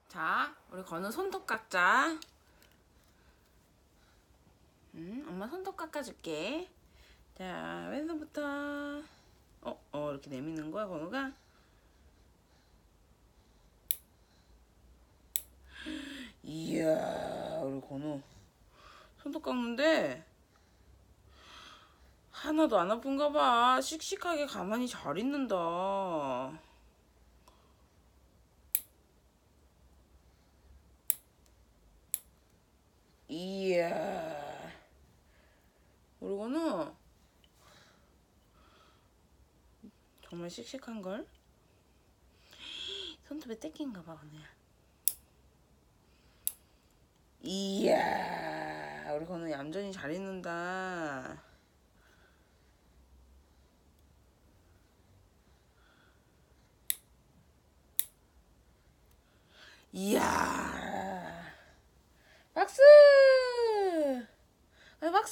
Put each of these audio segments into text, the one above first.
자, 우리 건우 손톱 깎자. 엄마 손톱 깎아줄게. 자, 왼손부터. 이렇게 내미는 거야, 건우가? 이야, 우리 건우 손톱 깎는데 하나도 안 아픈가 봐. 씩씩하게 가만히 잘 있는다. 이야, 우리 건우 정말 씩씩한걸? 손톱에 떼낀가 봐, 건우야. 이야, 우리 건우 얌전히 잘 있는다. 이야, 박수! 박수!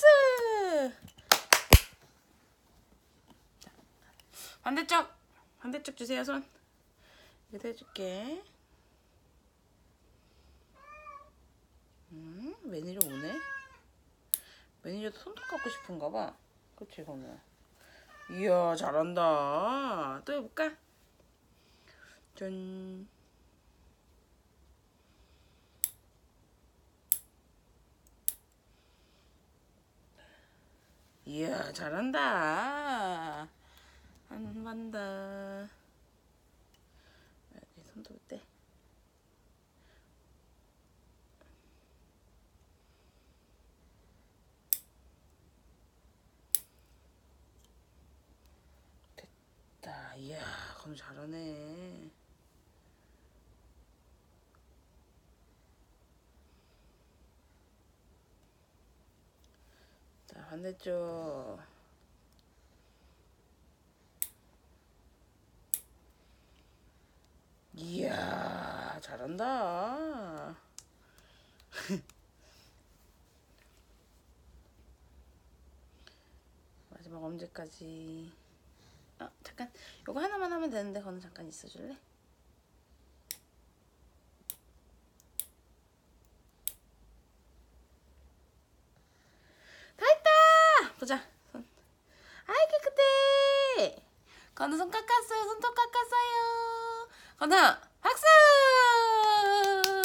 반대쪽 주세요. 손 이렇게 해줄게. 매니저 오네. 매니저도 손톱 깎고 싶은가 봐. 그치, 건우야? 이야, 잘한다. 또 해볼까? 짠. 이야, 잘한다. 한 번 더. 여기 손톱 떼. 됐다. 이야, 건우 잘하네. 자, 반대쪽. 이야, 잘한다. 마지막 엄지까지. 잠깐. 요거 하나만 하면 되는데 건우 잠깐 있어줄래? 다 했다! 보자. 손. 아이, 깨끗해. 건우 손 깎았어요. 손톱 깎았어요. 건우 박수!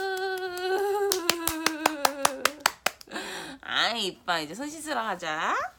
아이, 이뻐. 이제 손 씻으러 가자.